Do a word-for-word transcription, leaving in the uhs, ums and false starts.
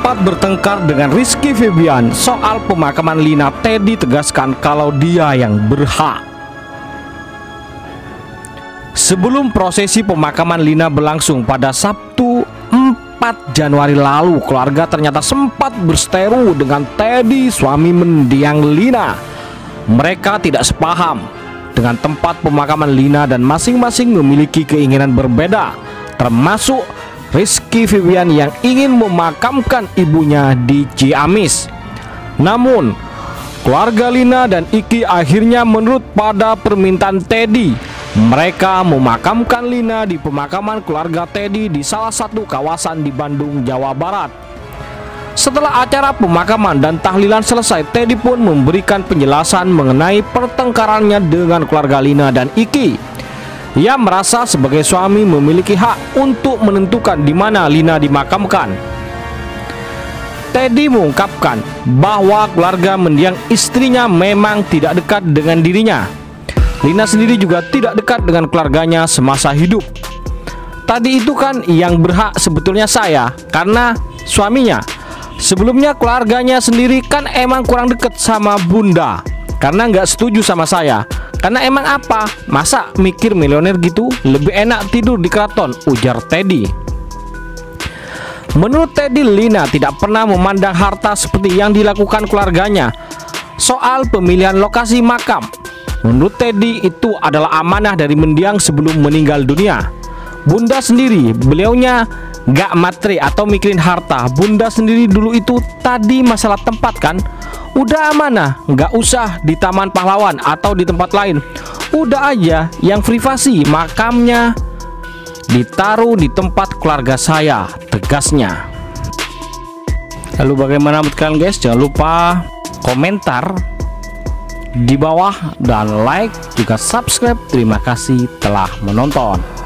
sempat bertengkar dengan Rizky Febian soal pemakaman Lina, Teddy tegaskan kalau dia yang berhak. Sebelum prosesi pemakaman Lina berlangsung pada Sabtu empat Januari lalu, keluarga ternyata sempat berseteru dengan Teddy, suami mendiang Lina. Mereka tidak sepaham dengan tempat pemakaman Lina dan masing-masing memiliki keinginan berbeda, termasuk Rizky Febian yang ingin memakamkan ibunya di Ciamis. Namun, keluarga Lina dan Iki akhirnya menurut pada permintaan Teddy. Mereka memakamkan Lina di pemakaman keluarga Teddy di salah satu kawasan di Bandung, Jawa Barat. Setelah acara pemakaman dan tahlilan selesai, Teddy pun memberikan penjelasan mengenai pertengkarannya dengan keluarga Lina dan Iki. Ia merasa sebagai suami memiliki hak untuk menentukan di mana Lina dimakamkan. Teddy mengungkapkan bahwa keluarga mendiang istrinya memang tidak dekat dengan dirinya. Lina sendiri juga tidak dekat dengan keluarganya semasa hidup. Tadi itu kan yang berhak sebetulnya saya, karena suaminya. Sebelumnya keluarganya sendiri kan emang kurang dekat sama bunda, karena nggak setuju sama saya. Karena emang apa? Masa mikir milioner gitu? Lebih enak tidur di keraton, ujar Teddy. Menurut Teddy, Lina tidak pernah memandang harta seperti yang dilakukan keluarganya. Soal pemilihan lokasi makam, menurut Teddy itu adalah amanah dari mendiang sebelum meninggal dunia. Bunda sendiri, beliaunya gak matre atau mikirin harta. Bunda sendiri dulu itu tadi masalah tempat kan, udah amanah, gak usah di Taman Pahlawan atau di tempat lain. Udah aja yang privasi, makamnya ditaruh di tempat keluarga saya, tegasnya. Lalu bagaimana menurut kalian guys? Jangan lupa komentar di bawah dan like juga subscribe. Terima kasih telah menonton.